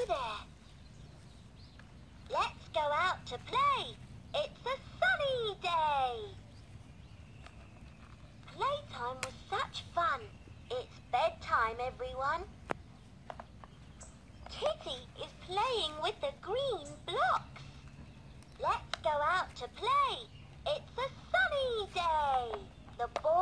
Hello there. Let's go out to play. It's a sunny day. Playtime was such fun. It's bedtime, everyone. Kitty is playing with the green blocks. Let's go out to play. It's a sunny day. The boy